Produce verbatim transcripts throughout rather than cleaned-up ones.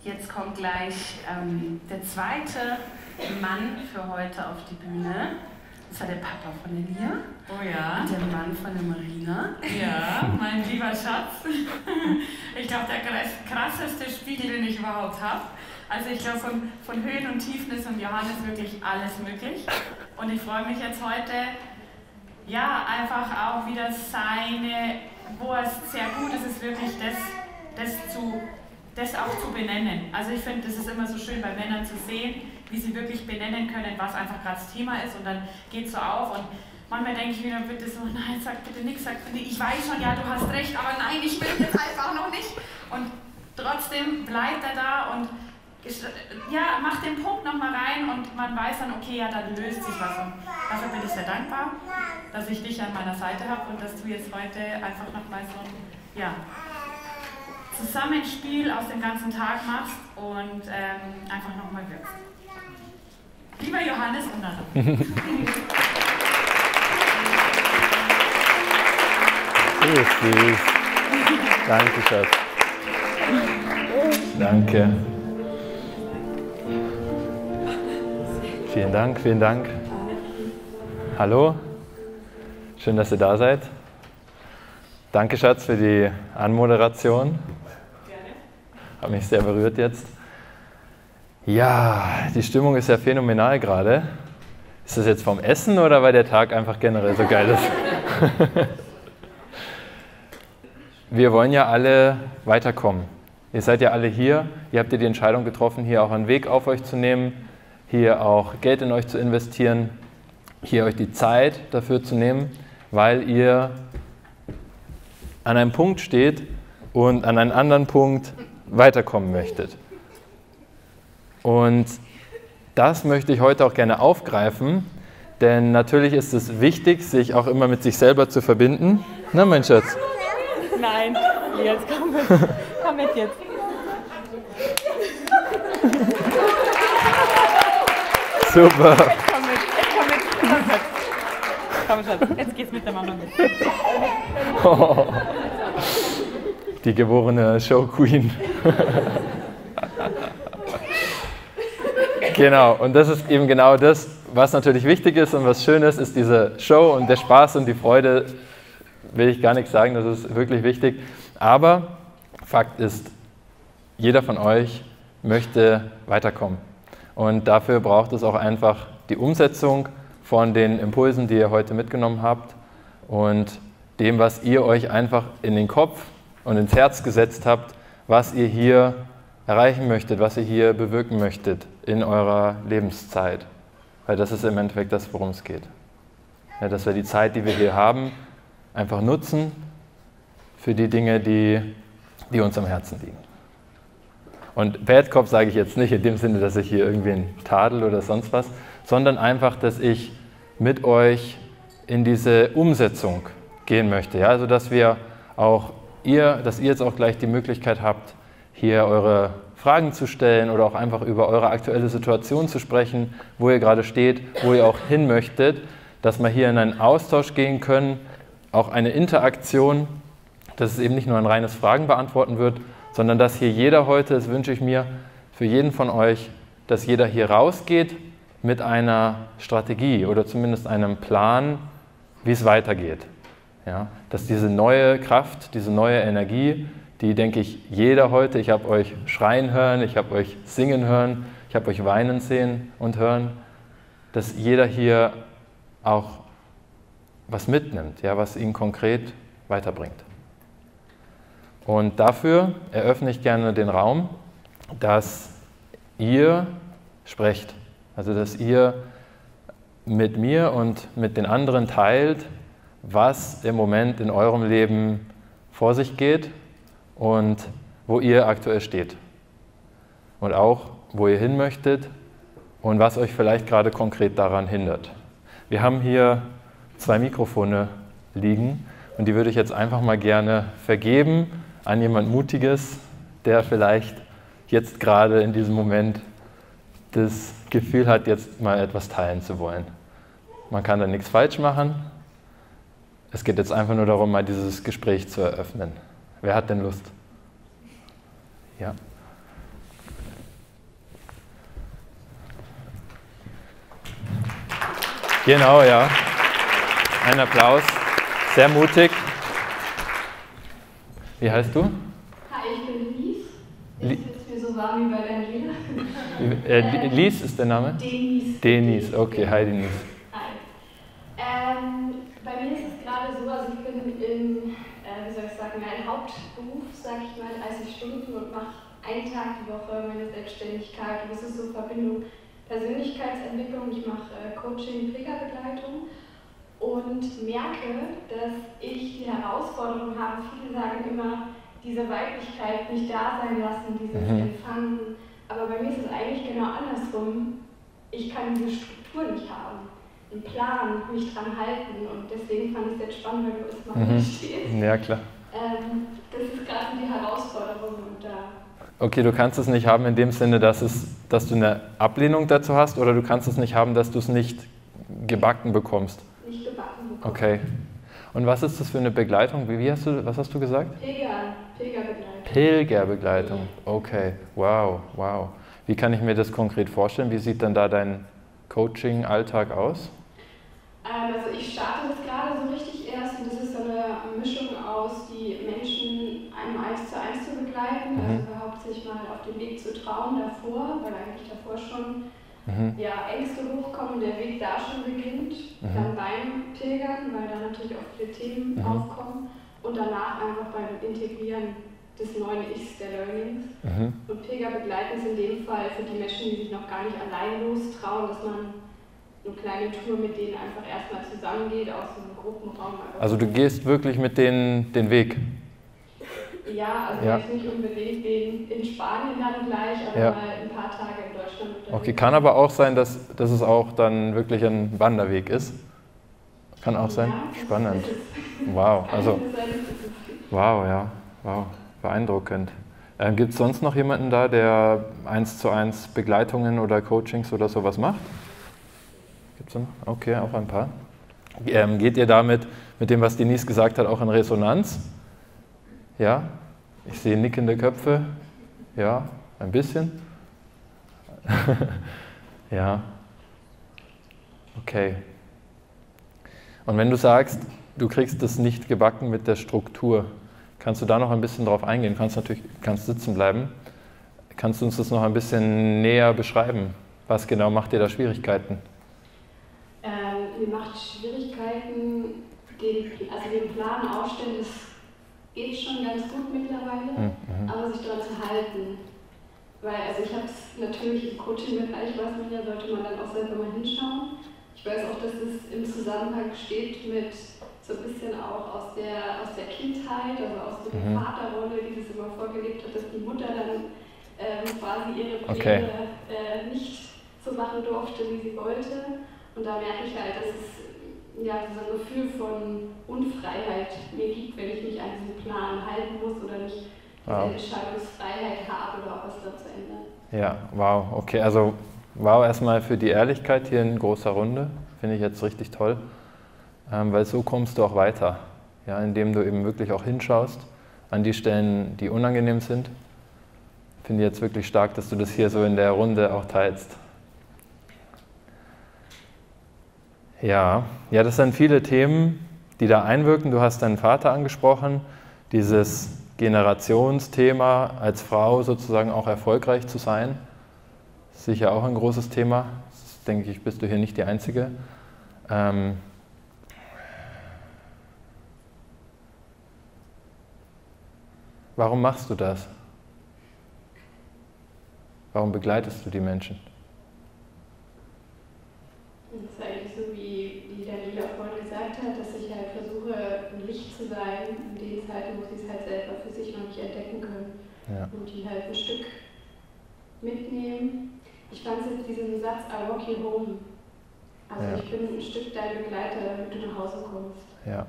Jetzt kommt gleich ähm, der zweite Mann für heute auf die Bühne. Das war der Papa von der Lia. Oh ja. Und der Mann von der Marina. Ja, mein lieber Schatz. Ich glaube, der krasseste Spiegel, den ich überhaupt habe. Also ich glaube, von, von Höhen und Tiefen ist und Johannes wirklich alles möglich. Und ich freue mich jetzt heute, ja, einfach auch wieder seine, wo es sehr gut ist, ist wirklich das, das, zu, das auch zu benennen. Also ich finde, das ist immer so schön bei Männern zu sehen, wie sie wirklich benennen können, was einfach gerade das Thema ist, und dann geht es so auf. Und manchmal denke ich mir dann bitte so, nein, sag bitte nichts, sag bitte, ich weiß schon, ja, du hast recht, aber nein, ich will jetzt einfach noch nicht. Und trotzdem bleibt er da und ja, macht den Punkt nochmal rein, und man weiß dann, okay, ja, dann löst sich was. Und dafür bin ich sehr dankbar, dass ich dich an meiner Seite habe und dass du jetzt heute einfach nochmal so ein, ja, Zusammenspiel aus dem ganzen Tag machst und ähm, einfach nochmal wirkst. Lieber Johannes und Nana. Süß. Danke, Schatz. Danke. Vielen Dank, vielen Dank. Hallo, schön, dass ihr da seid. Danke, Schatz, für die Anmoderation. Hat mich sehr berührt jetzt. Ja, die Stimmung ist ja phänomenal gerade. Ist das jetzt vom Essen oder weil der Tag einfach generell so geil ist? Wir wollen ja alle weiterkommen. Ihr seid ja alle hier. Ihr habt ja die Entscheidung getroffen, hier auch einen Weg auf euch zu nehmen, hier auch Geld in euch zu investieren, hier euch die Zeit dafür zu nehmen, weil ihr an einem Punkt steht und an einen anderen Punkt weiterkommen möchtet. Und das möchte ich heute auch gerne aufgreifen, denn natürlich ist es wichtig, sich auch immer mit sich selber zu verbinden. Na, mein Schatz? Nein, jetzt komm mit, komm mit jetzt. Super. Komm mit, komm mit, komm mit. Komm, Schatz, jetzt geht's mit der Mama mit. Oh, die geborene Show Queen. Genau, und das ist eben genau das, was natürlich wichtig ist und was schön ist, ist diese Show und der Spaß und die Freude, will ich gar nichts sagen, das ist wirklich wichtig. Aber Fakt ist, jeder von euch möchte weiterkommen. Und dafür braucht es auch einfach die Umsetzung von den Impulsen, die ihr heute mitgenommen habt und dem, was ihr euch einfach in den Kopf und ins Herz gesetzt habt, was ihr hier erreichen möchtet, was ihr hier bewirken möchtet in eurer Lebenszeit. Weil das ist im Endeffekt das, worum es geht. Ja, dass wir die Zeit, die wir hier haben, einfach nutzen für die Dinge, die, die uns am Herzen liegen. Und Bad Cop sage ich jetzt nicht in dem Sinne, dass ich hier irgendwie tadel oder sonst was, sondern einfach, dass ich mit euch in diese Umsetzung gehen möchte. Ja? Also dass wir auch ihr, dass ihr jetzt auch gleich die Möglichkeit habt, hier eure Fragen zu stellen oder auch einfach über eure aktuelle Situation zu sprechen, wo ihr gerade steht, wo ihr auch hin möchtet, dass wir hier in einen Austausch gehen können, auch eine Interaktion, dass es eben nicht nur ein reines Fragen beantworten wird, sondern dass hier jeder heute, das wünsche ich mir für jeden von euch, dass jeder hier rausgeht mit einer Strategie oder zumindest einem Plan, wie es weitergeht. Ja, dass diese neue Kraft, diese neue Energie, die, denke ich, jeder heute, ich habe euch schreien hören, ich habe euch singen hören, ich habe euch weinen sehen und hören, dass jeder hier auch was mitnimmt, ja, was ihn konkret weiterbringt. Und dafür eröffne ich gerne den Raum, dass ihr sprecht, also dass ihr mit mir und mit den anderen teilt, was im Moment in eurem Leben vor sich geht und wo ihr aktuell steht. Und auch, wo ihr hin möchtet und was euch vielleicht gerade konkret daran hindert. Wir haben hier zwei Mikrofone liegen und die würde ich jetzt einfach mal gerne vergeben an jemand Mutiges, der vielleicht jetzt gerade in diesem Moment das Gefühl hat, jetzt mal etwas teilen zu wollen. Man kann da nichts falsch machen. Es geht jetzt einfach nur darum, mal dieses Gespräch zu eröffnen. Wer hat denn Lust? Ja. Genau, ja. Ein Applaus. Sehr mutig. Wie heißt du? Hi, ich bin Lies. Li Jetzt ist mir so warm wie bei Daniela. äh, Lies ist der Name? Denise. Denise, okay. Hi Denise. Hi. Ähm, bei mir ist es gerade so, also ich bin in, äh, wie soll ich sagen, ein Hauptberuf, sage ich mal, dreißig Stunden und mache einen Tag die Woche meine Selbstständigkeit. Und das ist so Verbindung Persönlichkeitsentwicklung. Ich mache äh, Coaching, Pflegerbegleitung und merke, dass ich die Herausforderung habe, viele sagen immer, diese Weiblichkeit nicht da sein lassen, dieses Mhm. Empfangen. Aber bei mir ist es eigentlich genau andersrum. Ich kann diese Struktur nicht haben, einen Plan, mich dran halten. Und deswegen fand ich es jetzt spannend, weil du es mal Mhm. stehst. Ja, klar. Ähm, das ist gerade die Herausforderung. Und da Okay, du kannst es nicht haben in dem Sinne, dass, es, dass du eine Ablehnung dazu hast, oder du kannst es nicht haben, dass du es nicht gebacken bekommst? nicht gebacken bekommen. Okay. Und was ist das für eine Begleitung? Wie, wie hast du, was hast du gesagt? Pilger, Pilgerbegleitung. Pilgerbegleitung. Okay. Wow, wow. Wie kann ich mir das konkret vorstellen? Wie sieht dann da dein Coaching-Alltag aus? Ähm, also ich starte das gerade so richtig erst und das ist so eine Mischung aus, die Menschen einem eins zu eins zu begleiten, Mhm. also überhaupt sich mal auf den Weg zu trauen davor, weil eigentlich davor schon Mhm. ja, Ängste hochkommen, der Weg da schon beginnt, Mhm. dann beim Pilgern, weil da natürlich auch viele Themen Mhm. aufkommen und danach einfach beim Integrieren des neuen Ichs, der Learnings. Mhm. Und Pilger begleiten ist in dem Fall für die Menschen, die sich noch gar nicht allein lostrauen, dass man eine kleine Tour mit denen einfach erstmal zusammengeht, aus so einem Gruppenraum. Also du gehst wirklich mit denen den Weg? Ja, also Ja. jetzt nicht unbedingt den in Spanien dann gleich, aber Ja. mal ein paar Tage in Deutschland. unterwegs. Okay, kann aber auch sein, dass, dass es auch dann wirklich ein Wanderweg ist. Kann auch sein. Ja, das Spannend. ist es. Wow, Kann also es sein, dass es- wow, ja, wow, beeindruckend. Ähm, Gibt es sonst noch jemanden da, der eins zu eins Begleitungen oder Coachings oder sowas macht? Gibt's noch? Okay, auch ein paar. Ähm, geht ihr damit mit dem, was Denise gesagt hat, auch in Resonanz? Ja? Ich sehe nickende Köpfe. Ja, ein bisschen. Ja. Okay. Und wenn du sagst, du kriegst das nicht gebacken mit der Struktur, kannst du da noch ein bisschen drauf eingehen? Du kannst natürlich kannst sitzen bleiben. Kannst du uns das noch ein bisschen näher beschreiben? Was genau macht dir da Schwierigkeiten? Ähm, mir macht Schwierigkeiten, den, also den Plan aufstellen, das geht schon ganz gut mittlerweile, Mhm. aber sich daran zu halten. Weil, also ich habe es natürlich im Coaching-Bereich, weiß man ja, sollte man dann auch selber mal hinschauen. Ich weiß auch, dass es im Zusammenhang steht mit so ein bisschen auch aus der, aus der Kindheit, also aus der Mhm. Vaterrolle, die das immer vorgelebt hat, dass die Mutter dann ähm, quasi ihre Pläne Okay. äh, nicht so machen durfte, wie sie wollte. Und da merke ich halt, dass es ja, so ein Gefühl von Unfreiheit mir gibt, wenn ich mich an diesen Plan halten muss oder nicht diese Wow. Entscheidungsfreiheit habe oder auch was da zu ändern. Ja, wow, okay, also wow erstmal für die Ehrlichkeit hier in großer Runde, finde ich jetzt richtig toll, ähm, weil so kommst du auch weiter, ja, indem du eben wirklich auch hinschaust an die Stellen, die unangenehm sind. Finde ich jetzt wirklich stark, dass du das hier so in der Runde auch teilst. Ja, ja, das sind viele Themen, die da einwirken. Du hast deinen Vater angesprochen, dieses Generationsthema, als Frau sozusagen auch erfolgreich zu sein. Sicher auch ein großes Thema. Das, denke ich, bist du hier nicht die Einzige. Ähm Warum machst du das? Warum begleitest du die Menschen? Das ist eigentlich so, wie, wie Daniela vorhin gesagt hat, dass ich halt versuche, ein Licht zu sein in den Zeiten, wo sie es halt selber für sich noch nicht entdecken können. Ja. Und die halt ein Stück mitnehmen. Ich fand jetzt diesen Satz, I walk you home. Also Ja. ich bin ein Stück dein Begleiter, damit du nach Hause kommst. Ja,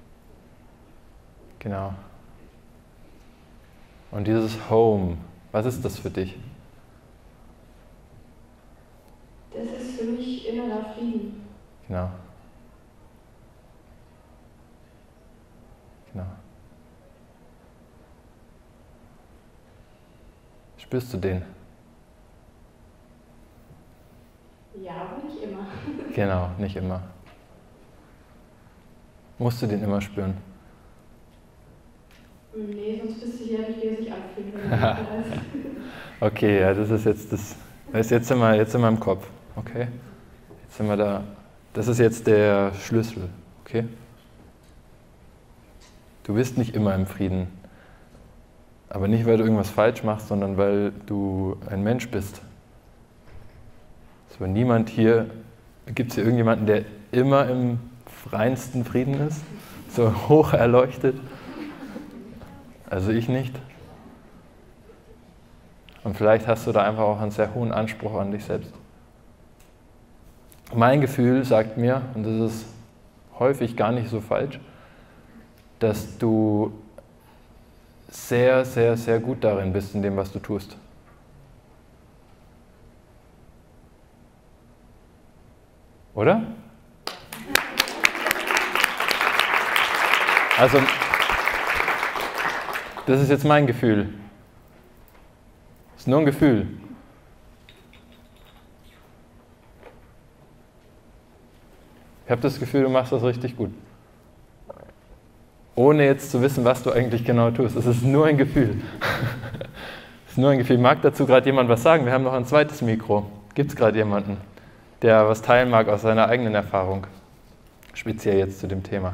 genau. Und dieses Home, was ist das für dich? Das ist für mich innerer Frieden. Genau. Genau. Spürst du den? Ja, aber nicht immer. Genau, nicht immer. Musst du den immer spüren? Nee, sonst wüsste ich ja nicht, wie er sich anfühlt. Wenn er ist. Okay, ja, das ist jetzt das. Das ist jetzt sind wir, jetzt sind wir im Kopf. Okay? Jetzt sind wir da. Das ist jetzt der Schlüssel. Okay? Du bist nicht immer im Frieden. Aber nicht, weil du irgendwas falsch machst, sondern weil du ein Mensch bist. So, niemand hier, gibt es hier irgendjemanden, der immer im reinsten Frieden ist? So hoch erleuchtet? Also ich nicht. Und vielleicht hast du da einfach auch einen sehr hohen Anspruch an dich selbst. Mein Gefühl sagt mir, und das ist häufig gar nicht so falsch, dass du sehr, sehr, sehr gut darin bist, in dem, was du tust. Oder? Also, das ist jetzt mein Gefühl. Das ist nur ein Gefühl. Ich habe das Gefühl, du machst das richtig gut. Ohne jetzt zu wissen, was du eigentlich genau tust. Es ist nur ein Gefühl. Es ist nur ein Gefühl. Mag dazu gerade jemand was sagen? Wir haben noch ein zweites Mikro. Gibt es gerade jemanden, der was teilen mag aus seiner eigenen Erfahrung? Speziell jetzt zu dem Thema.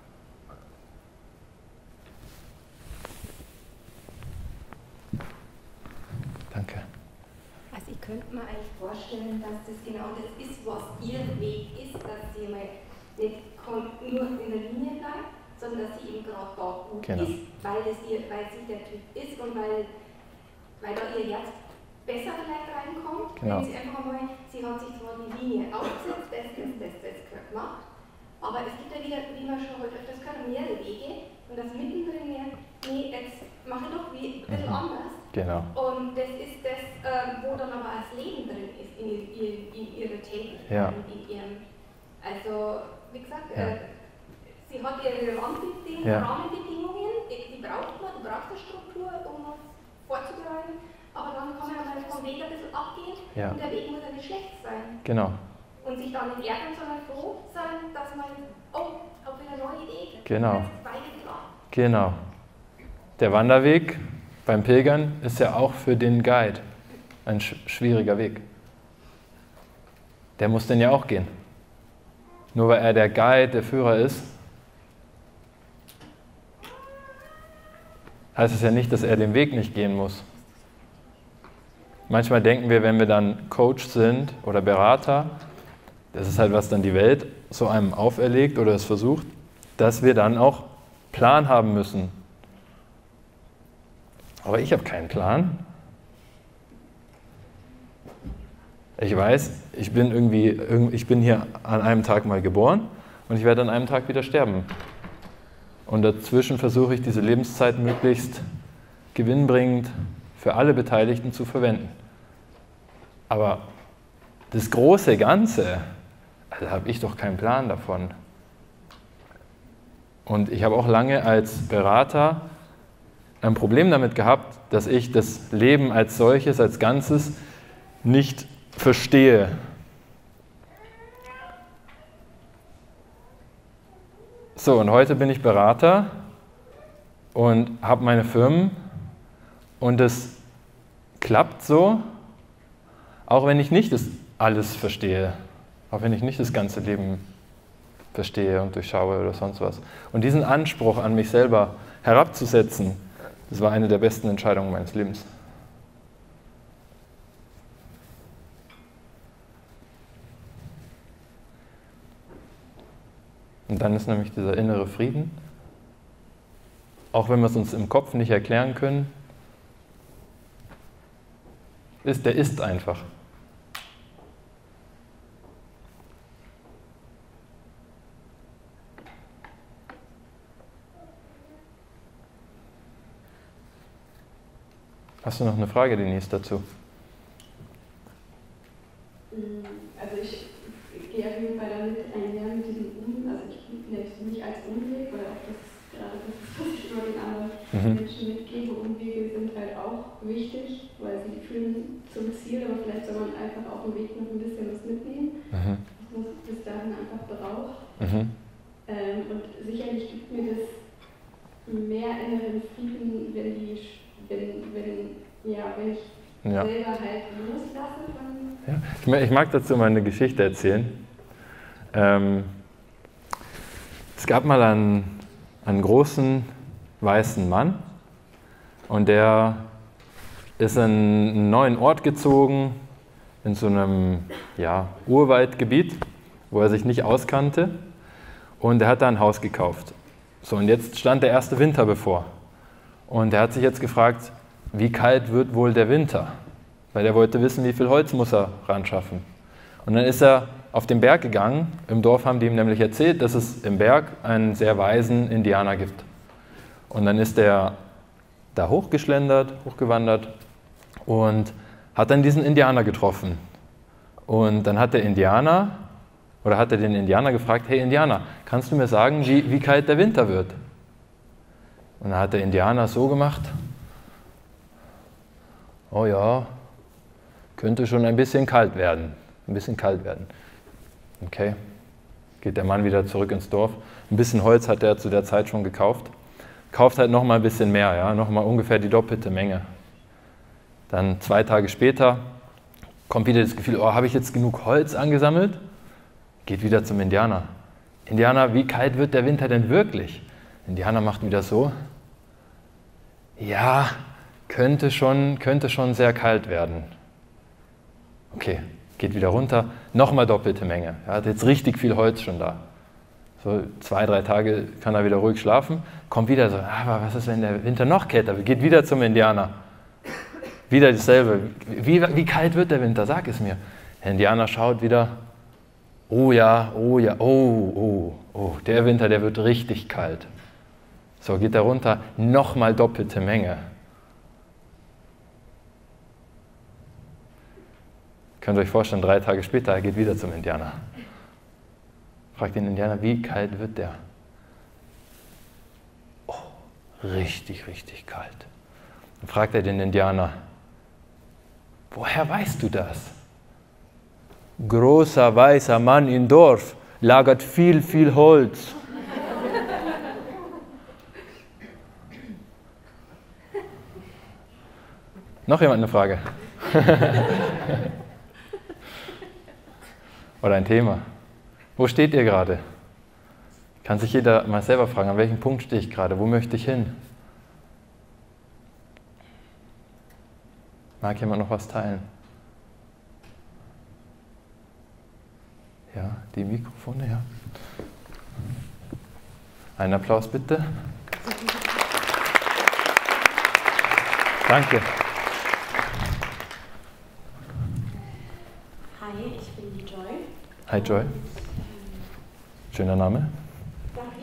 Danke. Also ich könnte mir eigentlich vorstellen, dass das genau das ist, was ihr Weg ist, dass ihr mal nicht nur in der Linie bleibt, sondern dass sie eben gerade da gut genau. ist, weil, das ihr, weil sie der Typ ist und weil, weil da ihr Herz besser vielleicht reinkommt, genau. wenn sie einfach mal, sie hat sich zwar die Linie aufgesetzt, das, das, das, das gehört gemacht, aber es gibt ja wieder, wie man schon heute öfters gehört, mehrere Wege und das mittendrin wäre, nee, jetzt mache ich doch wie, ein bisschen mhm. anders. Genau. Und das ist das, äh, wo dann aber das Leben drin ist, in, ihr, in ihrer Tätigkeit, ja. in ihrem, also wie gesagt, ja. äh, sie hat ihre Rahmenbedingungen, ja. Rahmenbedingungen die, die braucht man, die braucht eine Struktur, um vorzubereiten, aber dann kann man ja mal vom Weg ein bisschen abgehen ja. und der Weg muss ja nicht schlecht sein. Genau. Und sich dann nicht ärgern, sondern froh sein, dass man, oh, ich habe wieder eine neue Idee, genau. jetzt beide klar. Genau. Der Wanderweg beim Pilgern ist ja auch für den Guide ein sch- schwieriger Weg. Der muss den ja auch gehen. Nur weil er der Guide, der Führer ist, heißt es ja nicht, dass er den Weg nicht gehen muss. Manchmal denken wir, wenn wir dann Coach sind oder Berater, das ist halt, was dann die Welt so einem auferlegt oder es versucht, dass wir dann auch Plan haben müssen. Aber ich habe keinen Plan. Ich weiß, ich bin irgendwie, ich bin hier an einem Tag mal geboren und ich werde an einem Tag wieder sterben. Und dazwischen versuche ich, diese Lebenszeit möglichst gewinnbringend für alle Beteiligten zu verwenden. Aber das große Ganze, da habe ich doch keinen Plan davon. Und ich habe auch lange als Berater ein Problem damit gehabt, dass ich das Leben als solches, als Ganzes nicht verstehe. So, und heute bin ich Berater und habe meine Firmen und es klappt so, auch wenn ich nicht das alles verstehe, auch wenn ich nicht das ganze Leben verstehe und durchschaue oder sonst was. Und diesen Anspruch an mich selber herabzusetzen, das war eine der besten Entscheidungen meines Lebens. Und dann ist nämlich dieser innere Frieden, auch wenn wir es uns im Kopf nicht erklären können, ist, der ist einfach. Hast du noch eine Frage, Denise, dazu? Also ich gehe auf jeden Fall damit einher mit diesem Um, also ich nenne es nicht als Umweg, weil auch das ist gerade das, was ich immer den anderen mhm. Menschen mitgebe. Umwege sind halt auch wichtig, weil sie führen zum Ziel, aber vielleicht soll man einfach auf dem Weg noch ein bisschen was mitnehmen. Mhm. Das muss Ja. selber halt loslassen. Ja. Ich, mag, ich mag dazu mal eine Geschichte erzählen. Ähm, es gab mal einen, einen großen weißen Mann und der ist in einen neuen Ort gezogen, in so einem ja, Urwaldgebiet, wo er sich nicht auskannte, und er hat da ein Haus gekauft. So, und jetzt stand der erste Winter bevor. Und er hat sich jetzt gefragt, wie kalt wird wohl der Winter? Weil er wollte wissen, wie viel Holz muss er ran schaffen. Und dann ist er auf den Berg gegangen. Im Dorf haben die ihm nämlich erzählt, dass es im Berg einen sehr weisen Indianer gibt. Und dann ist er da hochgeschlendert, hochgewandert und hat dann diesen Indianer getroffen. Und dann hat der Indianer, oder hat er den Indianer gefragt, hey Indianer, kannst du mir sagen, wie, wie kalt der Winter wird? Und dann hat der Indianer so gemacht, oh ja, könnte schon ein bisschen kalt werden, ein bisschen kalt werden. Okay, geht der Mann wieder zurück ins Dorf. Ein bisschen Holz hat er zu der Zeit schon gekauft. Kauft halt noch mal ein bisschen mehr, ja, noch mal ungefähr die doppelte Menge. Dann zwei Tage später kommt wieder das Gefühl, oh, habe ich jetzt genug Holz angesammelt? Geht wieder zum Indianer. Indianer, wie kalt wird der Winter denn wirklich? Indianer macht wieder so, ja, könnte schon, könnte schon sehr kalt werden. Okay, geht wieder runter, nochmal doppelte Menge. Er hat jetzt richtig viel Holz schon da. So zwei, drei Tage kann er wieder ruhig schlafen, kommt wieder so, aber was ist, wenn der Winter noch kälter wird? Geht wieder zum Indianer. Wieder dasselbe. Wie, wie kalt wird der Winter? Sag es mir. Der Indianer schaut wieder, oh ja, oh ja, oh, oh, oh, der Winter, der wird richtig kalt. So, geht er runter, nochmal doppelte Menge. Könnt ihr euch vorstellen, drei Tage später, er geht wieder zum Indianer. Fragt den Indianer, wie kalt wird der? Oh, richtig, richtig kalt. Dann fragt er den Indianer, woher weißt du das? Großer weißer Mann im Dorf lagert viel, viel Holz. Noch jemand eine Frage? Oder ein Thema? Wo steht ihr gerade? Kann sich jeder mal selber fragen, an welchem Punkt stehe ich gerade? Wo möchte ich hin? Mag jemand noch was teilen? Ja, die Mikrofone, ja. Einen Applaus bitte. Danke. Hi, ich bin die Joy. Hi Joy. Schöner Name. Danke.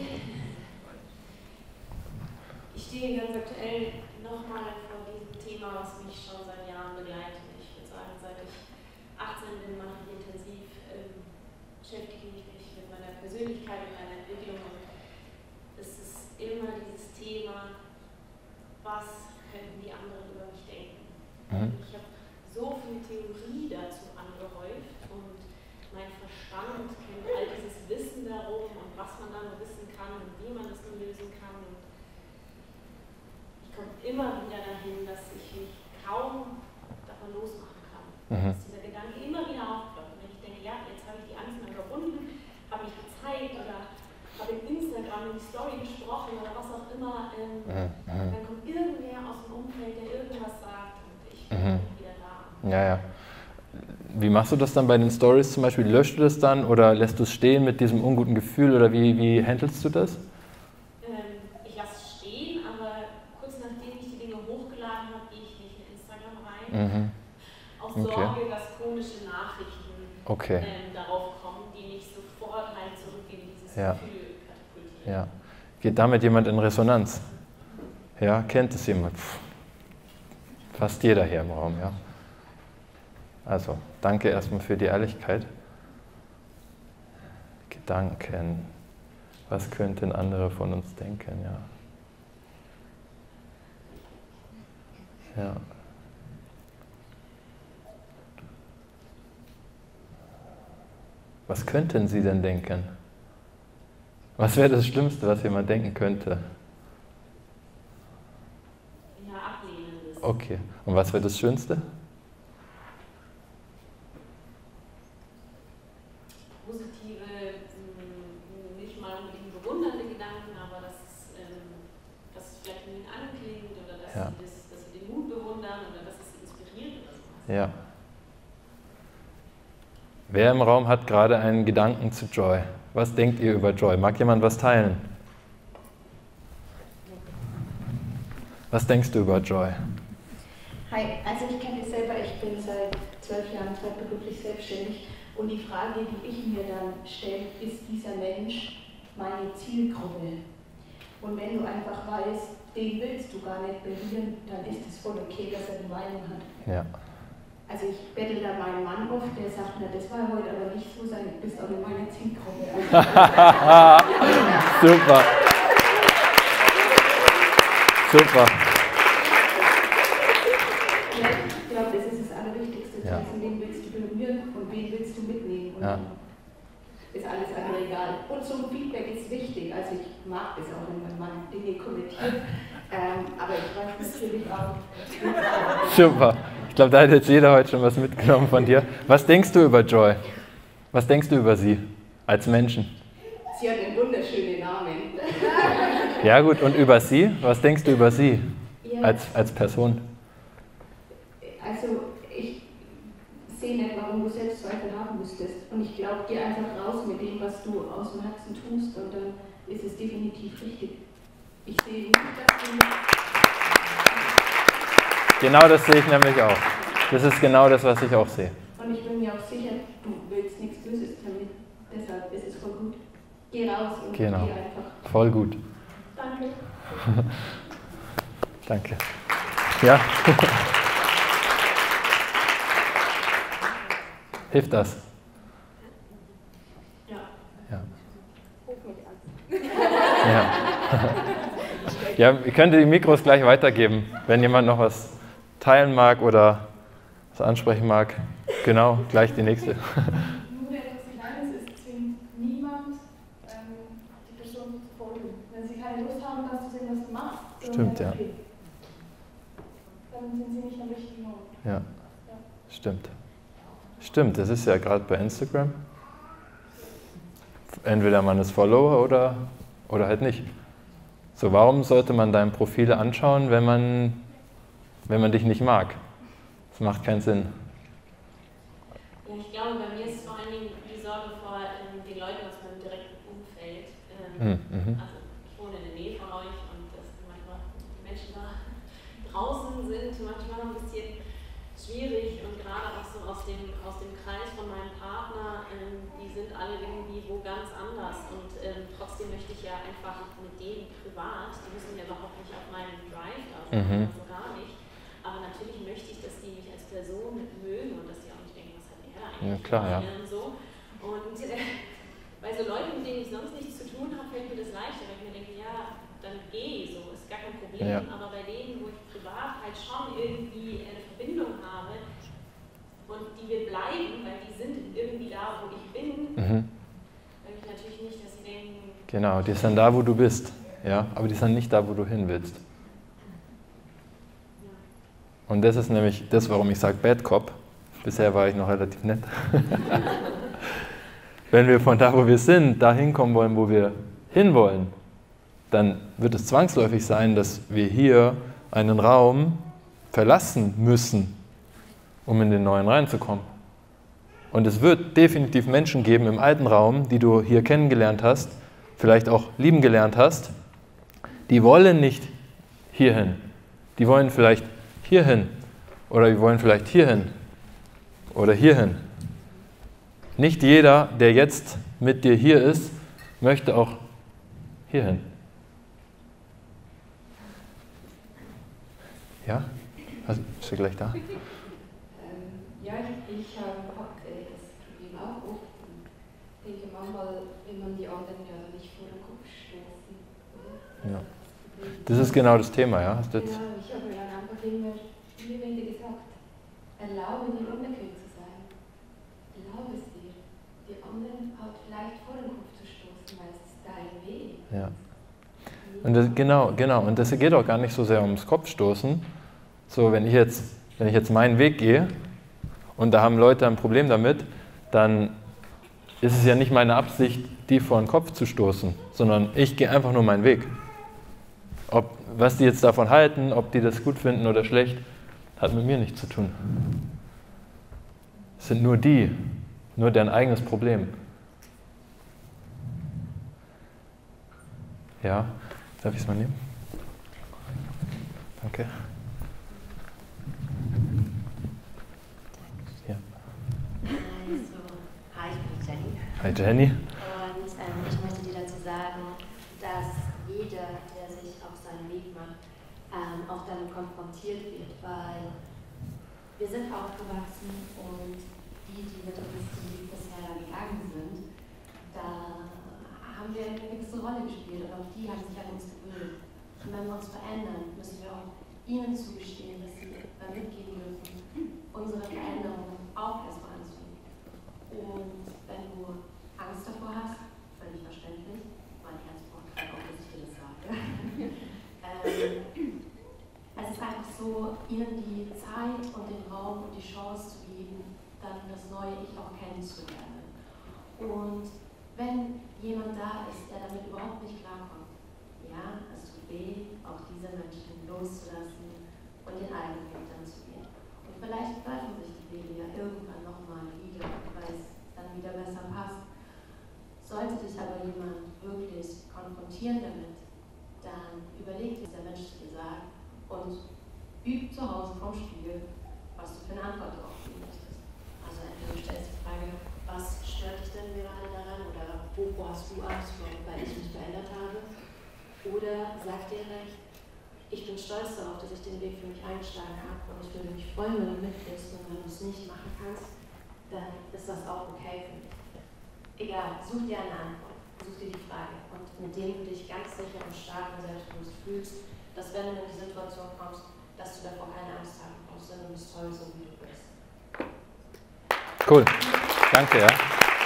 Ich stehe ganz aktuell nochmal vor diesem Thema, was mich schon seit Jahren begleitet. Ich würde sagen, seit ich achtzehn bin, mache ich intensiv, ähm, beschäftige ich mich mit meiner Persönlichkeit und meiner Entwicklung. Und es ist immer dieses Thema, was könnten die anderen über mich denken. Mhm. Ich habe so viel Theorie dazu angehäuft und mein Verstand kennt all dieses Wissen darum und was man dann wissen kann und wie man es dann lösen kann. Und ich komme immer wieder dahin, dass ich mich kaum davon losmachen kann. Mhm. Dass dieser Gedanke immer wieder aufploppt. Und wenn ich denke, ja, jetzt habe ich die Angst mal überwunden, habe mich gezeigt oder habe in Instagram in die Story gesprochen oder was auch immer, ähm, Mhm. dann kommt irgendwer aus dem Umfeld, der irgendwas sagt und ich bin Mhm. wieder da. Ja, ja. Wie machst du das dann bei den Stories zum Beispiel? Löschst du das dann oder lässt du es stehen mit diesem unguten Gefühl oder wie, wie handelst du das? Ähm, ich lasse es stehen, aber kurz nachdem ich die Dinge hochgeladen habe, gehe ich nicht in Instagram rein. Mhm. Aus Okay. Sorge, dass komische Nachrichten Okay. ähm, darauf kommen, die mich sofort halt zurück in dieses Ja. Gefühl katapultieren. Ja. Geht damit jemand in Resonanz? Ja, kennt es jemand? Pff. Fast jeder hier im Raum, ja. Also, danke erstmal für die Ehrlichkeit. Gedanken. Was könnten andere von uns denken, ja. Ja. Was könnten Sie denn denken? Was wäre das Schlimmste, was jemand denken könnte? Ja, ablehnendes. Okay. Und was wäre das Schönste? Ja. Wer im Raum hat gerade einen Gedanken zu Joy? Was denkt ihr über Joy? Mag jemand was teilen? Was denkst du über Joy? Hi, also ich kenne dich selber, ich bin seit zwölf Jahren freiberuflich selbstständig und die Frage, die ich mir dann stelle, ist dieser Mensch meine Zielgruppe? Und wenn du einfach weißt, den willst du gar nicht berühren, dann ist es voll okay, dass er eine Meinung hat. Ja. Also ich bettel da meinen Mann oft, der sagt, na das war heute aber nicht so, sein, du bist auch in meiner Zielgruppe. Super. Super. Ja, ich glaube, das ist das Allerwichtigste. Ja. Also, wen willst du berühren und wen willst du mitnehmen? Und Ja. ist alles andere egal. Und so ein Feedback ist wichtig. Also ich mag es auch, wenn mein Mann Dinge kommentiert. Ähm, aber ich weiß natürlich auch. Super. Ich glaube, da hat jetzt jeder heute schon was mitgenommen von dir. Was denkst du über Joy? Was denkst du über sie als Menschen? Sie hat einen wunderschönen Namen. Ja gut, und über sie? Was denkst du über sie Ja. als, als Person? Also ich sehe nicht, warum du Selbstzweifel haben müsstest. Und ich glaube, geh einfach raus mit dem, was du aus dem Herzen tust und dann ist es definitiv richtig. Ich sehe nicht, dass du... Genau das sehe ich nämlich auch. Das ist genau das, was ich auch sehe. Und ich bin mir auch sicher, du willst nichts Böses damit. Deshalb ist es voll gut. Geh raus und Genau. geh einfach. Voll gut. Danke. Danke. Ja. Hilft das? Ja. Ja. Ruf mich an. Ja. Ja, ihr könnt die Mikros gleich weitergeben, wenn jemand noch was teilen mag oder was ansprechen mag. Genau, gleich die nächste. Nur der etwas Kleines ist, zwingt niemand, ähm, die Person zu folgen. Wenn sie keine Lust haben, das zu sehen, was du machst, dann Stimmt, ja. okay. Dann sind sie nicht am richtigen Ort. Ja, stimmt. Stimmt, das ist ja gerade bei Instagram. Entweder man ist Follower oder, oder halt nicht. So, warum sollte man deine Profile anschauen, wenn man, wenn man dich nicht mag? Das macht keinen Sinn. Ja, ich glaube, bei mir ist vor allen Dingen die Sorge vor ähm, den Leuten aus meinem direkten Umfeld. Ähm, Mhm. Also ich wohne in der Nähe von euch und dass manchmal die Menschen da draußen sind, manchmal ein bisschen schwierig und gerade auch so aus dem, aus dem Kreis von meinem Partner, ähm, die sind alle irgendwie wo ganz anders und ähm, trotzdem möchte ich ja einfach mit denen privat, die müssen ja überhaupt nicht auf meinen Drive da sein, Mhm. also gar nicht, aber natürlich möchte ich, dass die mich als Person mögen und dass die auch nicht denken, was hat er da eigentlich Ja, klar, ja. und so. Und äh, bei so Leuten, mit denen ich sonst nichts zu tun habe, fällt mir das leichter, weil ich mir denke, ja, dann geh so, ist gar kein Problem, Ja. aber bei denen, wo ich privat halt schon irgendwie eine Verbindung habe und die will bleiben, weil die sind irgendwie da, wo ich bin, Mhm. will ich natürlich nicht, dass sie denken, Genau, die sind da, wo du bist. Ja, aber die sind nicht da, wo du hin willst. Und das ist nämlich das, warum ich sage Bad Cop. Bisher war ich noch relativ nett. Wenn wir von da, wo wir sind, dahin kommen wollen, wo wir hinwollen, dann wird es zwangsläufig sein, dass wir hier einen Raum verlassen müssen, um in den neuen reinzukommen. Und es wird definitiv Menschen geben im alten Raum, die du hier kennengelernt hast, vielleicht auch lieben gelernt hast, die wollen nicht hierhin. Die wollen vielleicht hierhin oder die wollen vielleicht hierhin oder hierhin. Nicht jeder, der jetzt mit dir hier ist, möchte auch hierhin. Ja? Also, bist du gleich da? Ähm, ja, ich, ich ähm, habe äh, das Problem auch oft und denke manchmal, wenn man die anderen ja nicht vor den Kopf stoßen. Oder? Ja. Das ist genau das Thema, ja? Hast du jetzt? Ja, ich habe mir dann einfach immer viele Wände gesagt, erlaube dir unerkannt zu sein. Erlaube es dir, die anderen halt vielleicht vor den Kopf zu stoßen, weil es ist dein Weg. Ja. Und das, genau, genau. Und das geht auch gar nicht so sehr ums Kopfstoßen. So, wenn ich jetzt, wenn ich jetzt meinen Weg gehe und da haben Leute ein Problem damit, dann ist es ja nicht meine Absicht, die vor den Kopf zu stoßen, sondern ich gehe einfach nur meinen Weg. Ob, was die jetzt davon halten, ob die das gut finden oder schlecht, hat mit mir nichts zu tun. sind nur die, nur deren eigenes Problem. Ja, darf ich es mal nehmen? Danke. Ja. Also, hi, ich bin Jenny. Hi Jenny. Und ähm, ich möchte dir dazu sagen, dass jeder, der sich auf seinen Weg macht, ähm, auch damit konfrontiert wird, weil wir sind aufgewachsen und die, die mit uns den Weg bisher gegangen sind, da haben wir eine gewisse Rolle gespielt und auch die haben sich an uns gewöhnt. Und wenn wir uns verändern, müssen wir auch ihnen zugestehen, dass sie da mitgehen dürfen, unsere Veränderungen auch erstmal anzunehmen. Und wenn du Angst davor hast, völlig verständlich, mein Herz braucht gerade auch, dass ich dir das sage. ähm, es ist einfach so, ihnen die Zeit und den Raum und die Chance zu geben, dann das neue Ich auch kennenzulernen. Und wenn jemand da ist, der damit überhaupt nicht klarkommt, ja, es tut weh, auch diese Menschen loszulassen und den eigenen Weg dann zu gehen. Und vielleicht treffen sich die Wege ja irgendwann nochmal wieder, weil es dann wieder besser passt. Sollte dich aber jemand wirklich konfrontieren damit, dann überleg dir, was der Mensch zu dir sagt und üb zu Hause vom Spiegel, was du für eine Antwort darauf geben möchtest. Also entweder du stellst die Frage, was stört dich denn gerade daran oder wovor hast du Angst, weil ich mich verändert habe? Oder sag dir recht, ich bin stolz darauf, dass ich den Weg für mich eingeschlagen habe und ich würde mich freuen, wenn du mitgehst und wenn du es nicht machen kannst, dann ist das auch okay für mich. Egal, such dir eine Antwort, such dir die Frage und mit dem du dich ganz sicher und stark und selbstbewusst fühlst, dass wenn du in die Situation kommst, dass du davor keine Angst haben brauchst, sondern du bist toll, so wie du bist. Cool. Danke, ja.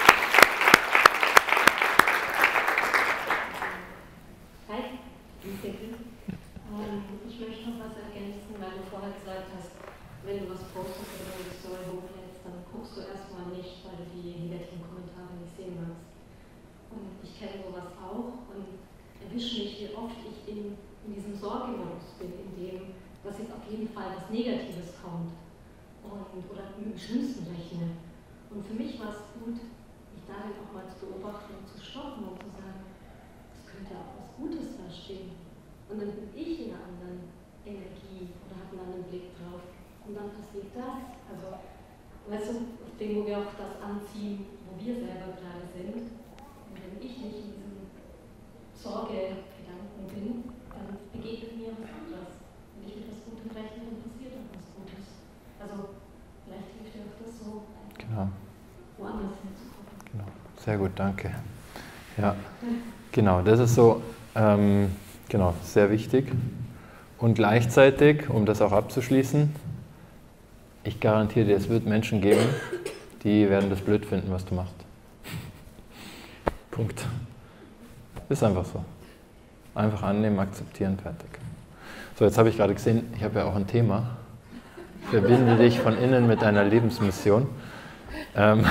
Hi, ich möchte noch was ergänzen, weil du vorher gesagt hast, wenn du was postest oder eine Story hochlädst, dann guckst du erstmal nicht, weil du die negativen Kommentare nicht sehen magst. Und ich kenne sowas auch und erwische mich, wie oft ich in, in diesem Sorgemodus bin, in dem, dass jetzt auf jeden Fall was Negatives kommt und, oder mit dem Schlimmsten rechne. Und für mich war es gut, mich darin auch mal zu beobachten und zu stoppen und zu sagen, es könnte auch was Gutes da stehen. Und dann bin ich in einer anderen Energie oder habe einen anderen Blick drauf. Und dann passiert das. Also, weißt du, auf dem, wo wir auch das anziehen, wo wir selber gerade sind. Und wenn ich nicht in diesem Sorgegedanken bin, dann begegnet mir was anderes. Wenn ich mit was Gutem rechne, dann passiert auch was Gutes. Also, vielleicht hilft dir auch das so. Genau. Woanders hinzukommen. Genau. Sehr gut, danke. Ja, genau, das ist so, ähm, genau, sehr wichtig. Und gleichzeitig, um das auch abzuschließen, ich garantiere dir, es wird Menschen geben, die werden das blöd finden, was du machst. Punkt. Ist einfach so. Einfach annehmen, akzeptieren, fertig. So, jetzt habe ich gerade gesehen, ich habe ja auch ein Thema. Verbinde dich von innen mit deiner Lebensmission. Ähm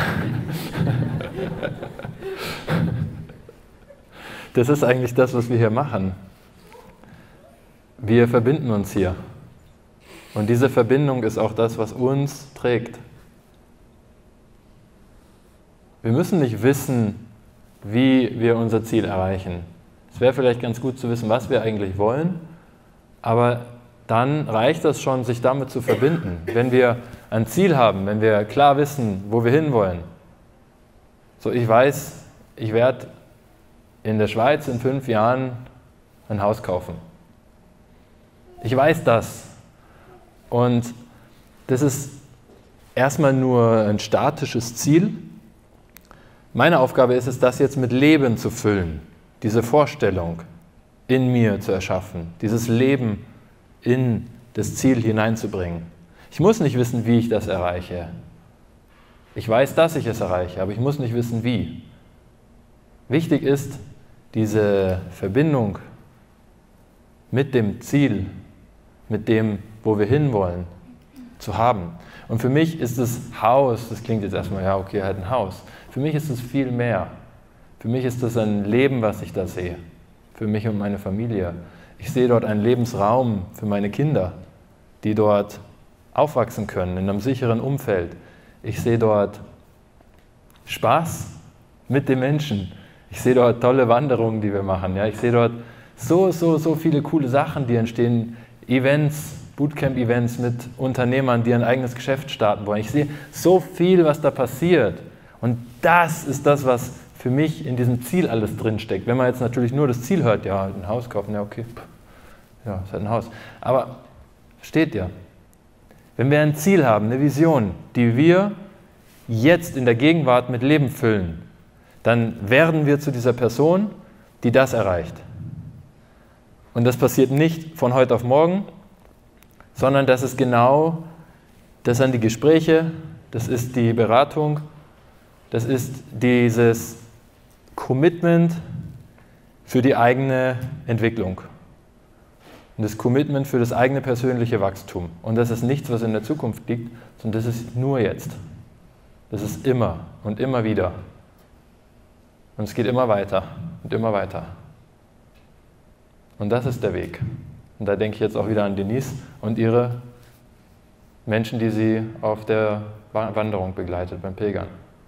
das ist eigentlich das, was wir hier machen. Wir verbinden uns hier. Und diese Verbindung ist auch das, was uns trägt. Wir müssen nicht wissen, wie wir unser Ziel erreichen. Es wäre vielleicht ganz gut zu wissen, was wir eigentlich wollen, aber dann reicht das schon, sich damit zu verbinden. Wenn wir ein Ziel haben, wenn wir klar wissen, wo wir hinwollen. So, ich weiß, ich werde in der Schweiz in fünf Jahren ein Haus kaufen. Ich weiß das. Und das ist erstmal nur ein statisches Ziel. Meine Aufgabe ist es, das jetzt mit Leben zu füllen, diese Vorstellung in mir zu erschaffen, dieses Leben in das Ziel hineinzubringen. Ich muss nicht wissen, wie ich das erreiche. Ich weiß, dass ich es erreiche, aber ich muss nicht wissen, wie. Wichtig ist, diese Verbindung mit dem Ziel, mit dem, wo wir hinwollen, zu haben. Und für mich ist das Haus, das klingt jetzt erstmal, ja okay, halt ein Haus. Für mich ist es viel mehr. Für mich ist das ein Leben, was ich da sehe. Für mich und meine Familie. Ich sehe dort einen Lebensraum für meine Kinder, die dort aufwachsen können, in einem sicheren Umfeld, Ich sehe dort Spaß mit den Menschen. Ich sehe dort tolle Wanderungen, die wir machen. Ja? Ich sehe dort so, so, so viele coole Sachen, die entstehen. Events, Bootcamp-Events mit Unternehmern, die ein eigenes Geschäft starten wollen. Ich sehe so viel, was da passiert. Und das ist das, was für mich in diesem Ziel alles drinsteckt. Wenn man jetzt natürlich nur das Ziel hört, ja, ein Haus kaufen, ja, okay, ja, ist halt ein Haus. Aber steht ja, wenn wir ein Ziel haben, eine Vision, die wir jetzt in der Gegenwart mit Leben füllen, dann werden wir zu dieser Person, die das erreicht. Und das passiert nicht von heute auf morgen, sondern das ist genau, das sind die Gespräche, das ist die Beratung, das ist dieses Commitment für die eigene Entwicklung. Und das Commitment für das eigene persönliche Wachstum. Und das ist nichts, was in der Zukunft liegt, sondern das ist nur jetzt. Das ist immer und immer wieder. Und es geht immer weiter und immer weiter. Und das ist der Weg. Und da denke ich jetzt auch wieder an Denise und ihre Menschen, die sie auf der Wanderung begleitet, beim Pilgern.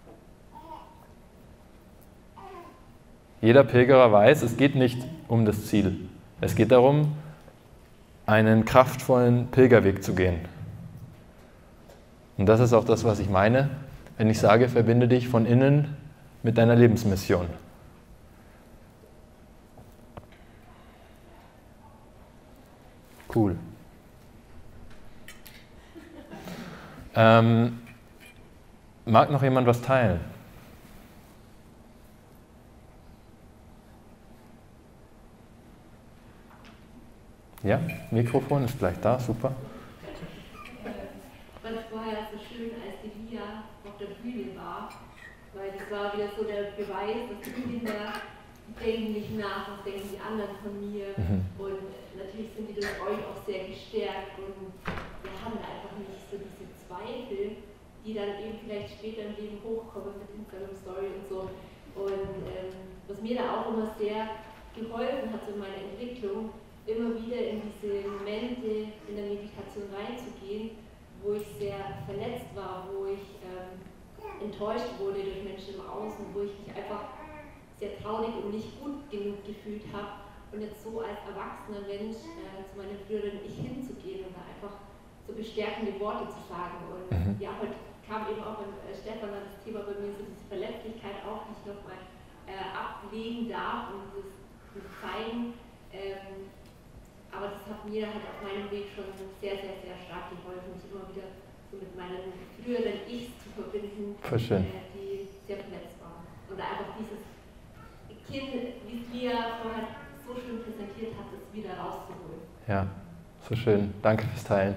Jeder Pilgerer weiß, es geht nicht um das Ziel. Es geht darum, einen kraftvollen Pilgerweg zu gehen. Und das ist auch das, was ich meine, wenn ich sage, verbinde dich von innen mit deiner Lebensmission. Cool. Ähm, mag noch jemand was teilen? Ja, Mikrofon ist gleich da, super. Ich fand es vorher so schön, als die Lia auf der Bühne war, weil das war wieder so der Beweis, dass die Kinder denken nicht nach, was denken die anderen von mir. Mhm. Und natürlich sind die durch euch auch sehr gestärkt und wir haben da einfach nicht so diese Zweifel, die dann eben vielleicht später im Leben hochkommen mit Instagram Story und so. Und ähm, was mir da auch immer sehr geholfen hat, so in meiner Entwicklung, immer wieder in diese Momente in der Meditation reinzugehen, wo ich sehr verletzt war, wo ich ähm, enttäuscht wurde durch Menschen im Außen, wo ich mich einfach sehr traurig und nicht gut genug gefühlt habe und jetzt so als erwachsener Mensch äh, zu meinem früheren Ich hinzugehen und da einfach so bestärkende Worte zu sagen. Und mhm. ja, heute kam eben auch beim äh, Stefan das Thema bei mir, so diese Verletzlichkeit auch, die ich nochmal äh, ablegen darf und dieses, dieses Zeigen. Ähm, Aber das hat mir halt auf meinem Weg schon sehr, sehr, sehr stark geholfen, mich immer wieder so mit meinen früheren Ichs zu verbinden, äh, die sehr verletzt waren. Und einfach dieses Kind, wie es mir vorher so schön präsentiert hat, es wieder rauszuholen. Ja, so schön. Danke fürs Teilen.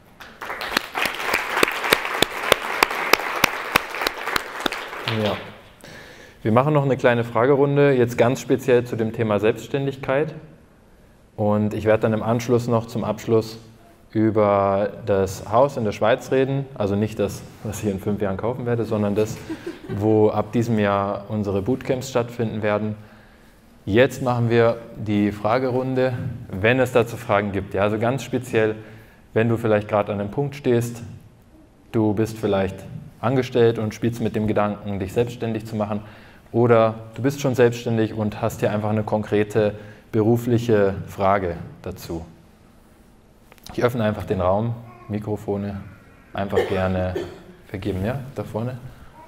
Ja. Wir machen noch eine kleine Fragerunde, jetzt ganz speziell zu dem Thema Selbstständigkeit. Und ich werde dann im Anschluss noch zum Abschluss über das Haus in der Schweiz reden. Also nicht das, was ich in fünf Jahren kaufen werde, sondern das, wo ab diesem Jahr unsere Bootcamps stattfinden werden. Jetzt machen wir die Fragerunde, wenn es dazu Fragen gibt. Ja, also ganz speziell, wenn du vielleicht gerade an einem Punkt stehst, du bist vielleicht angestellt und spielst mit dem Gedanken, dich selbstständig zu machen, oder du bist schon selbstständig und hast hier einfach eine konkrete berufliche Frage dazu. Ich öffne einfach den Raum, Mikrofone einfach gerne vergeben. Ja, da vorne.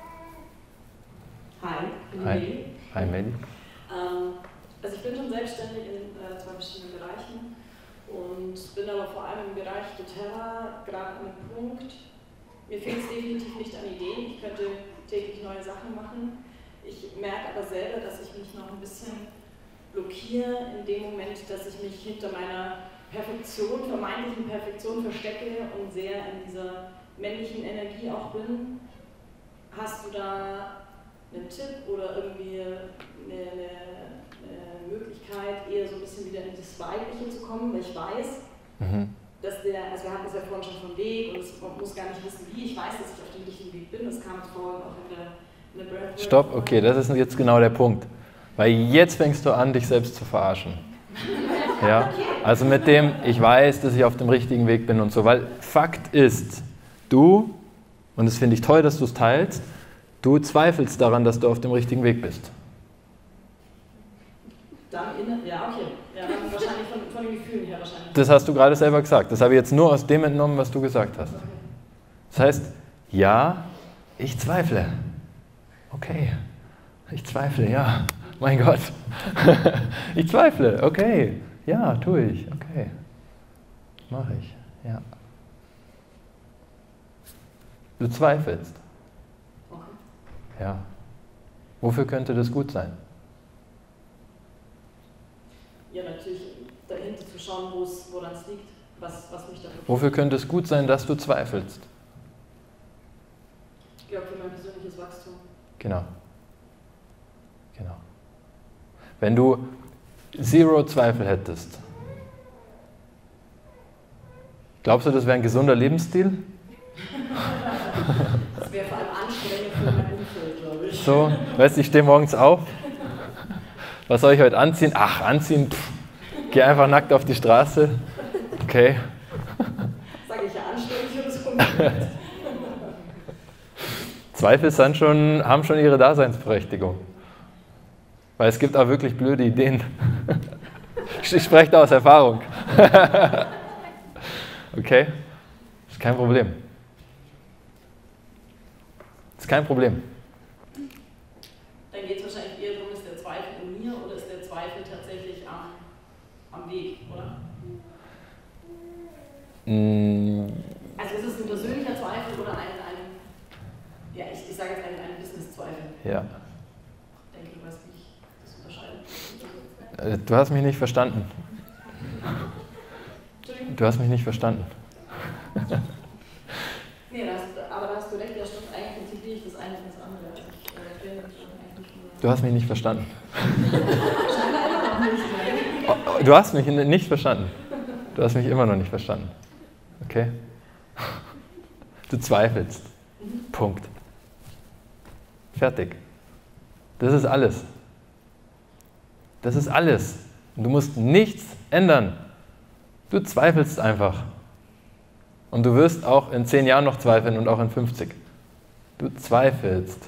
Hi, ich bin Hi. Meli. Hi, Meli. Ähm, also ich bin schon selbstständig in äh, zwei verschiedenen Bereichen und bin aber vor allem im Bereich doTERRA gerade an einem Punkt. Mir fehlt es definitiv nicht an Ideen, ich könnte täglich neue Sachen machen. Ich merke aber selber, dass ich mich noch ein bisschen blockiere in dem Moment, dass ich mich hinter meiner Perfektion, vermeintlichen Perfektion verstecke und sehr in dieser männlichen Energie auch bin. Hast du da einen Tipp oder irgendwie eine, eine, eine Möglichkeit, eher so ein bisschen wieder in das Weibliche zu kommen? Weil ich weiß, mhm. dass der, also wir hatten es ja vorhin schon vom Weg und es, man muss gar nicht wissen, wie. Ich weiß, dass ich auf dem richtigen Weg bin. Das kam vorhin auch in der, in der Breathwork. Stopp, okay, das ist jetzt genau der Punkt. Weil jetzt fängst du an, dich selbst zu verarschen. Ja? Also mit dem, ich weiß, dass ich auf dem richtigen Weg bin und so. Weil Fakt ist, du und das finde ich toll, dass du es teilst, du zweifelst daran, dass du auf dem richtigen Weg bist. Dann in, ja, okay. Ja, dann wahrscheinlich von, von den Gefühlen her wahrscheinlich. Das hast du gerade selber gesagt. Das habe ich jetzt nur aus dem entnommen, was du gesagt hast. Das heißt, ja, ich zweifle. Okay, ich zweifle, ja. Mein Gott. Ich zweifle, okay. Ja, tue ich, okay. Mache ich, ja. Du zweifelst. Okay. Ja. Wofür könnte das gut sein? Ja, natürlich dahinter zu schauen, woran es liegt, was, was mich dafür... Wofür könnte es gut sein, dass du zweifelst? Ja, für mein persönliches Wachstum. Genau. Genau. Wenn du zero Zweifel hättest, glaubst du, das wäre ein gesunder Lebensstil? Das wäre vor allem anstrengend für mein Umfeld, glaube ich. So, weißt du, ich stehe morgens auf. Was soll ich heute anziehen? Ach, anziehen, pff, geh einfach nackt auf die Straße. Okay. Sage ich ja anständig oder so. Zweifel sind schon, haben schon ihre Daseinsberechtigung. Weil es gibt auch wirklich blöde Ideen. Ich spreche da aus Erfahrung. Okay? Ist kein Problem. Ist kein Problem. Dann geht es wahrscheinlich eher darum, ist der Zweifel in mir oder ist der Zweifel tatsächlich am, am Weg, oder? Mm. Also ist es ein persönlicher Zweifel oder ein, ein ja, ich, ich sage jetzt ein, ein Business-Zweifel? Ja. Ich denke, du weißt, wie ich das unterscheide. Du hast mich nicht verstanden. Entschuldigung? Du hast mich nicht verstanden. Nee, das, aber da hast du recht, ja, stimmt, eigentlich integriere ich das eine und das andere. Also ich, äh, bin eigentlich nur Du hast mich nicht verstanden. Du hast mich nicht verstanden. Du hast mich immer noch nicht verstanden. Okay? Du zweifelst. Punkt. Fertig. Das ist alles. Das ist alles. Du musst nichts ändern. Du zweifelst einfach. Und du wirst auch in zehn Jahren noch zweifeln und auch in fünfzig. Du zweifelst.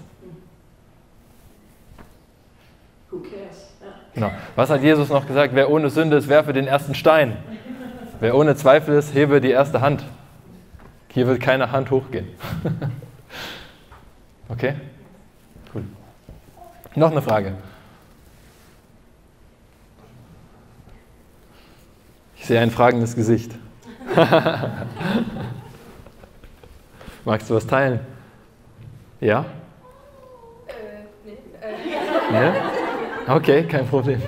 Who cares? Ja. Genau. Was hat Jesus noch gesagt? Wer ohne Sünde ist, werfe den ersten Stein. Wer ohne Zweifel ist, hebe die erste Hand. Hier wird keine Hand hochgehen. Okay? Cool. Noch eine Frage. Ich sehe ein fragendes Gesicht. Magst du was teilen? Ja? Äh, nee. Äh. Ja? Okay, kein Problem.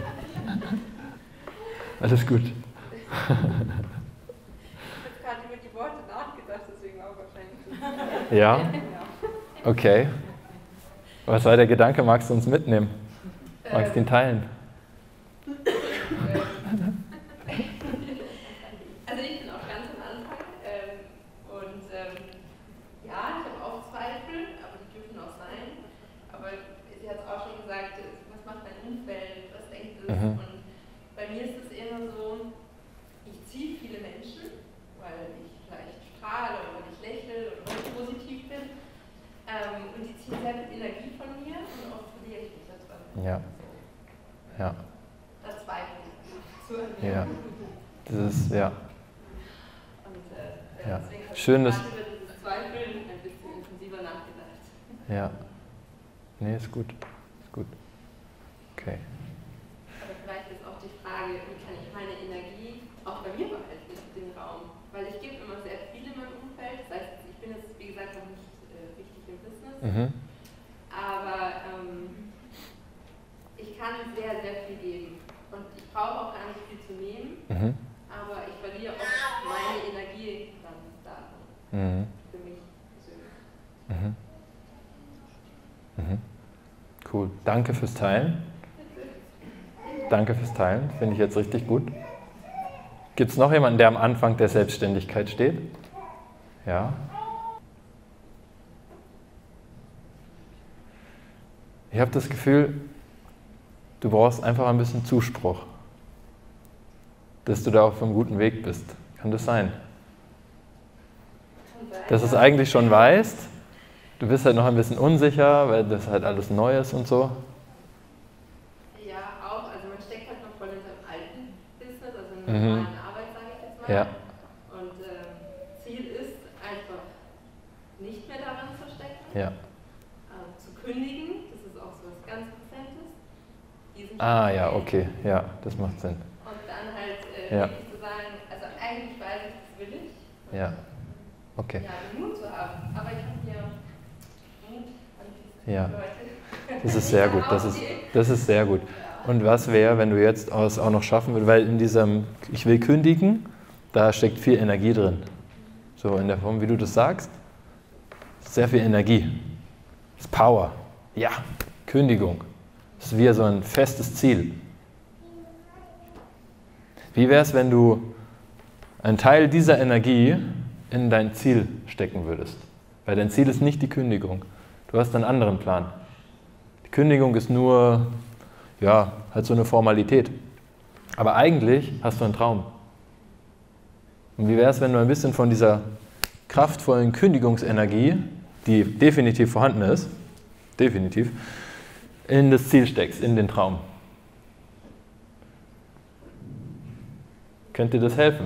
Alles gut. Ich habe gerade über die Worte nachgedacht, deswegen auch wahrscheinlich. Ja? Okay. Was war der Gedanke? Magst du uns mitnehmen? Magst du ihn teilen? Also ich bin auch ganz am Anfang ähm, und ähm, ja, ich habe auch Zweifel, aber die dürfen auch sein. Aber sie hat es auch schon gesagt, was macht mein Umfeld, was denkt es? Mhm. Und bei mir ist es eher so, ich ziehe viele Menschen, weil ich vielleicht strahle oder weil ich lächle oder weil ich positiv bin. Ähm, und die ziehen sehr viel Energie von mir und oft verliere ich mich da dran. Ja. Ja. Da zweifle ich. So Ja. Das ist, ja. Und äh, Ja. deswegen habe Schön, ich dass- gerade über dieses Zweifeln ein bisschen intensiver nachgedacht. Ja. Nee, ist gut. Ist gut. Okay. Aber vielleicht ist auch die Frage, wie kann ich meine Energie auch bei mir behalten, den Raum? Weil ich gebe immer sehr viel in meinem Umfeld. Das heißt, ich bin jetzt, wie gesagt, noch nicht äh, richtig im Business. Mhm. Aber ähm, ich kann sehr, sehr viel geben. Und ich brauche auch gar nicht viel zu nehmen. Mhm. Aber ich verliere oft meine Energie dann da. Mhm. Für mich persönlich. Mhm. Mhm. Cool. Danke fürs Teilen. Danke fürs Teilen. Finde ich jetzt richtig gut. Gibt es noch jemanden, der am Anfang der Selbstständigkeit steht? Ja. Ich habe das Gefühl, du brauchst einfach ein bisschen Zuspruch, dass du da auf einem guten Weg bist. Kann das sein? Dass du es eigentlich schon weißt, du bist halt noch ein bisschen unsicher, weil das halt alles neu ist und so. Ja, auch. Also man steckt halt noch voll in seinem alten Business, also in der Mhm. normalen Arbeit, sage ich jetzt mal. Ja. Und ähm, Ziel ist einfach nicht mehr daran zu stecken, Ja. äh, zu kündigen. Das ist auch so was ganz Präsentes. Diesen Ah, Schritt ja, zu okay. gehen. Ja, das macht Sinn. Und dann halt äh, Ja. wirklich zu sagen, also eigentlich weiß ich, das will ich. Und Ja. Okay. ja, den Mut zu haben. Aber ich habe hier Mut an diese Ja. Leute. Das ist sehr gut. Das ist, das ist sehr gut. Und was wäre, wenn du jetzt aus auch noch schaffen würdest, weil in diesem Ich will kündigen, da steckt viel Energie drin. So in der Form, wie du das sagst, sehr viel Energie. Das ist Power. Ja, Kündigung. Das ist wie so ein festes Ziel. Wie wäre es, wenn du einen Teil dieser Energie in dein Ziel stecken würdest? Weil dein Ziel ist nicht die Kündigung. Du hast einen anderen Plan. Die Kündigung ist nur, ja, halt so eine Formalität. Aber eigentlich hast du einen Traum. Und wie wäre es, wenn du ein bisschen von dieser kraftvollen Kündigungsenergie, die definitiv vorhanden ist, definitiv, in das Ziel steckst, in den Traum? Könnte dir das helfen?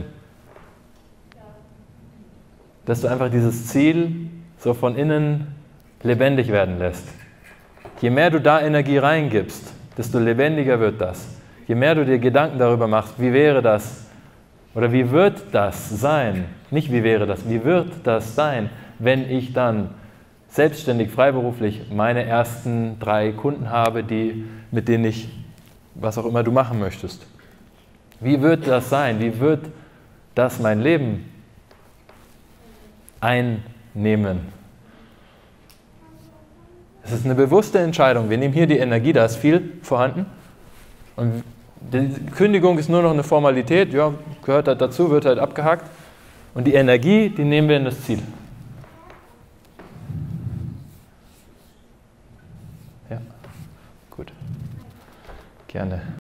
Dass du einfach dieses Ziel so von innen lebendig werden lässt. Je mehr du da Energie reingibst, desto lebendiger wird das. Je mehr du dir Gedanken darüber machst, wie wäre das oder wie wird das sein, nicht wie wäre das, wie wird das sein, wenn ich dann selbstständig, freiberuflich meine ersten drei Kunden habe, die, mit denen ich, was auch immer du machen möchtest. Wie wird das sein? Wie wird das mein Leben einnehmen? Es ist eine bewusste Entscheidung. Wir nehmen hier die Energie, da ist viel vorhanden. Und die Kündigung ist nur noch eine Formalität, ja, gehört halt dazu, wird halt abgehakt. Und die Energie, die nehmen wir in das Ziel. Ja, gut. Gerne.